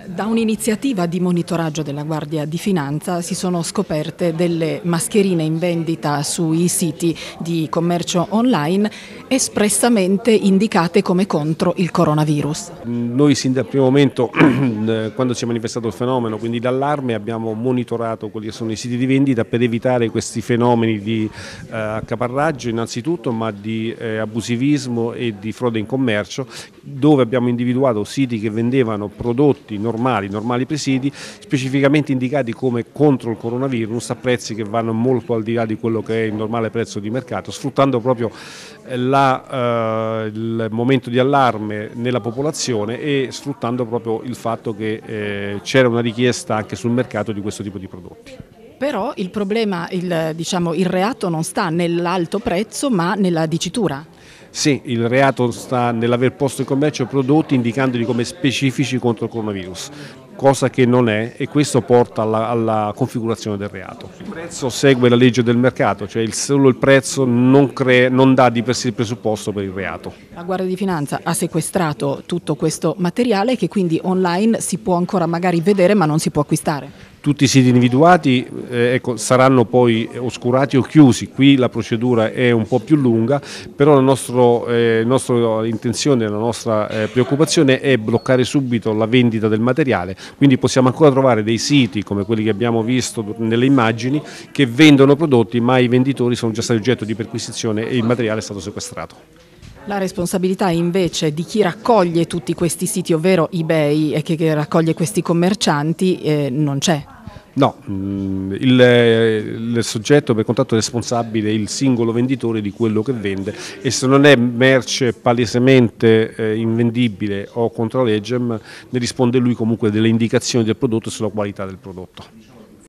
Da un'iniziativa di monitoraggio della Guardia di Finanza si sono scoperte delle mascherine in vendita sui siti di commercio online espressamente indicate come contro il coronavirus. Noi sin dal primo momento, quando si è manifestato il fenomeno, quindi l'allarme, abbiamo monitorato quelli che sono i siti di vendita per evitare questi fenomeni di accaparraggio innanzitutto, ma di abusivismo e di frode in commercio, dove abbiamo individuato siti che vendevano prodotti normali presidi, specificamente indicati come contro il coronavirus a prezzi che vanno molto al di là di quello che è il normale prezzo di mercato, sfruttando proprio il momento di allarme nella popolazione e sfruttando proprio il fatto che c'era una richiesta anche sul mercato di questo tipo di prodotti. Però il problema, il reato non sta nell'alto prezzo ma nella dicitura. Sì, il reato sta nell'aver posto in commercio prodotti indicandoli come specifici contro il coronavirus, cosa che non è, e questo porta alla configurazione del reato. Il prezzo segue la legge del mercato, cioè solo il prezzo non dà di per sé il presupposto per il reato. La Guardia di Finanza ha sequestrato tutto questo materiale che quindi online si può ancora magari vedere ma non si può acquistare. Tutti i siti individuati saranno poi oscurati o chiusi, qui la procedura è un po' più lunga, però la nostra intenzione, la nostra preoccupazione è bloccare subito la vendita del materiale, quindi possiamo ancora trovare dei siti come quelli che abbiamo visto nelle immagini che vendono prodotti ma i venditori sono già stati oggetto di perquisizione e il materiale è stato sequestrato. La responsabilità invece di chi raccoglie tutti questi siti, ovvero eBay, e che raccoglie questi commercianti, non c'è. No, il soggetto per contratto responsabile è il singolo venditore di quello che vende e se non è merce palesemente invendibile o contro legem ne risponde lui comunque delle indicazioni del prodotto e sulla qualità del prodotto.